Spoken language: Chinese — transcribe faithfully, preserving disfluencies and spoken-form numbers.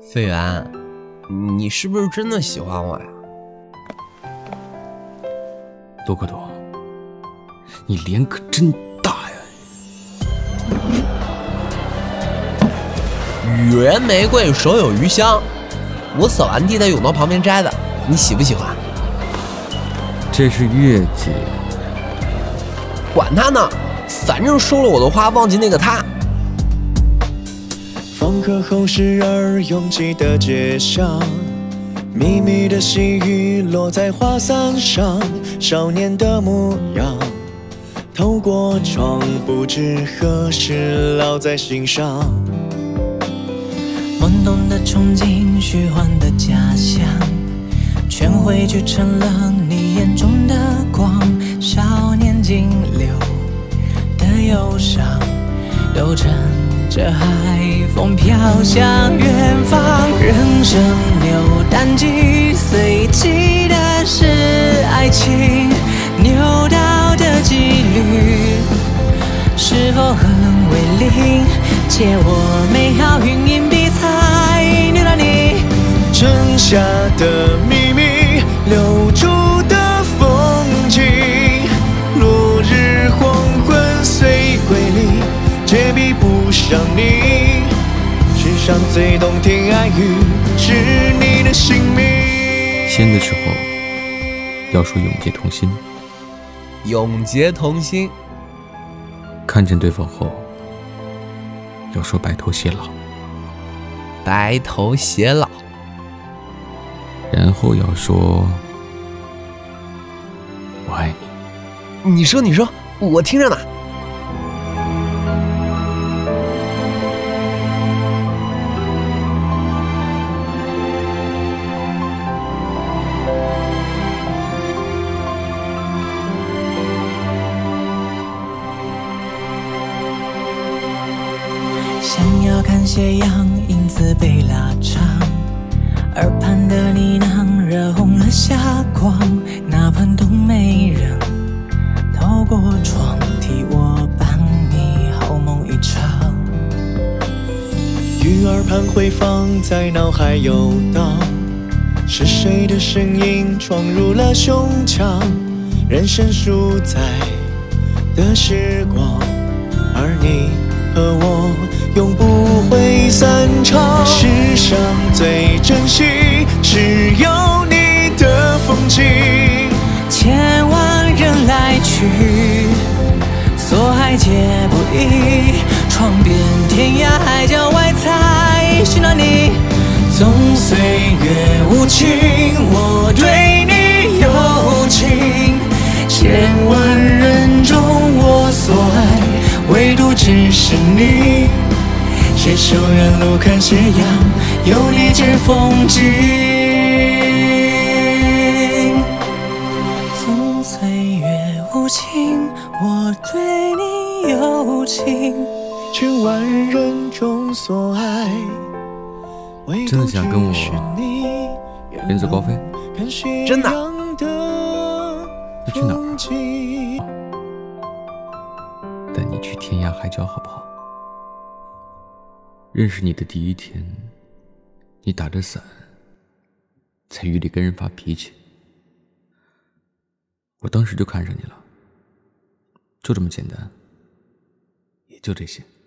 费源，你是不是真的喜欢我呀？ 多克多，你脸可真大呀！ 予人玫瑰，手有余香。我扫完地在甬道旁边摘的，你喜不喜欢？ 这是月季。 管他呢，反正收了我的花，忘记那个他。 放课后时而拥挤的街上，密密的细雨落在花伞上，少年的模样透过窗，不知何时烙在心上。 懵懂的憧憬，虚幻的假象，全汇聚成了你眼中的光。少年惊流的忧伤，都乘着海风飘向远方。人生扭蛋机，随机的是爱情，扭到的几率是否很为零？借我美好云影笔彩，扭到你剩下的秘密，留住的风景。落日黄昏随归离，却比不上你。世上最动听爱语，是你的姓名。 先的时候要说永结同心， 永结同心。 看见对方后要说白头偕老， 白头偕老。 然后要说我爱你。 你说，你说，我听着呢。 想要看斜阳，影子被拉长，耳畔的呢喃惹红了霞光。那盆冬美人透过窗，替我伴你好梦一场。 鱼儿盘回放在脑海游荡，是谁的声音闯入了胸腔？人生主宰的时光，而你和我永不会散场。世上最珍惜是有你的风景， 千万人来去，所爱皆不易。闯遍天涯海角外才寻到你。纵岁月无情，我对你有情。千万人中我所爱，唯独只是你。携手远路看斜阳，有你见风景。纵岁月无情，我对你有情。 千万人中所爱，唯真独的想跟我只是你。 远走高飞？ 真的要去哪儿啊？带你去天涯海角好不好？认识你的第一天，你打着伞在雨里跟人发脾气，我当时就看上你了，就这么简单，也就这些。